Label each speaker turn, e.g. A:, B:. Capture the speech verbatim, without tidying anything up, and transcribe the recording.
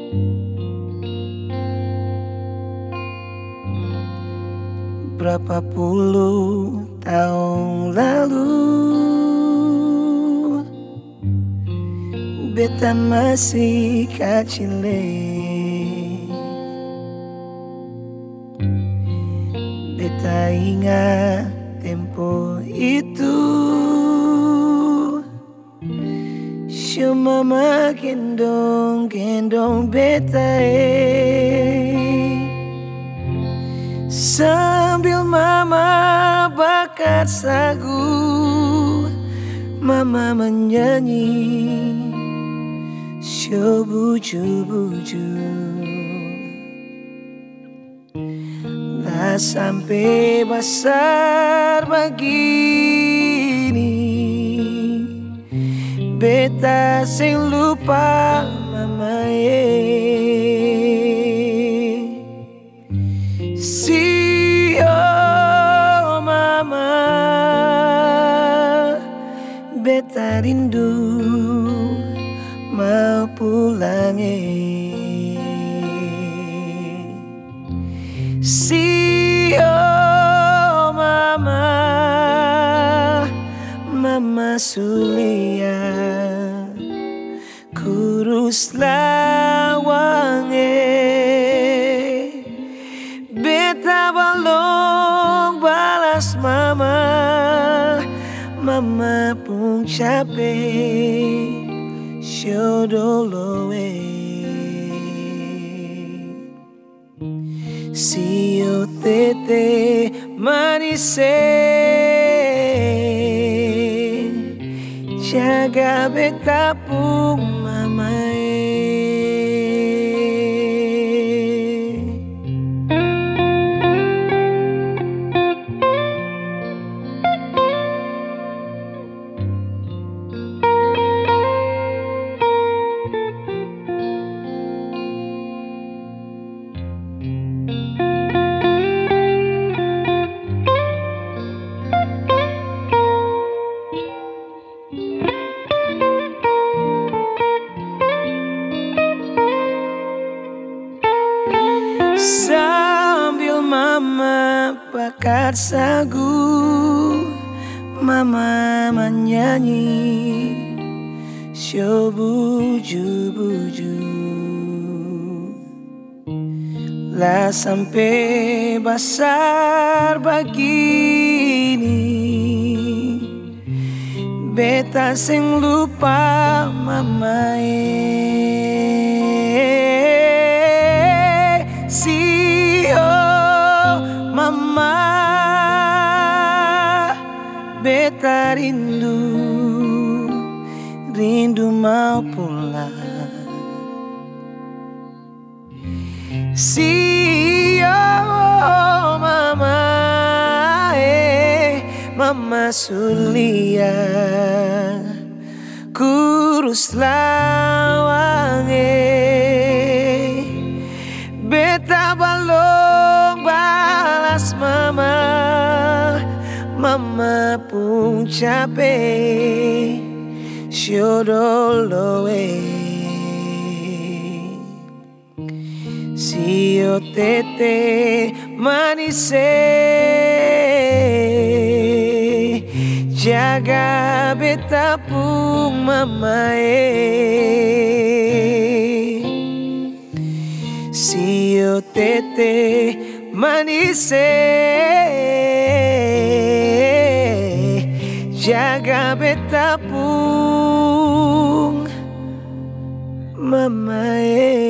A: Berapa puluh tahun lalu beta masih kecil, beta ingat tempo itu cuma makin gendong-gendong beta eh. Sambil mama bakar sagu, mama menyanyi syobuju-buju. Lah sampai besar begini, beta sing lupa mama eh. Si oh mama, beta rindu mau pulang eh. Si oh mama, mama Sulia kurus lawang eh. Beta balong balas mama, mama pun capek syodolo eh. Sio tete manis eh, jaga beta pun mama eh. Sambil mama bakar sagu, mama menyanyi syobuju-buju. Lah sampai besar begini, beta sing lupa mama eh. Si oh mama, beta rindu, rindu mau pulang. Si oh mama eh, mama Sulia kurus lawang eh. Beta balong balas mama, mama pun capek syodolo eh. Sio tete manis eh, jaga beta pun mama eh. Sio tete manis eh, jaga beta pun mama eh.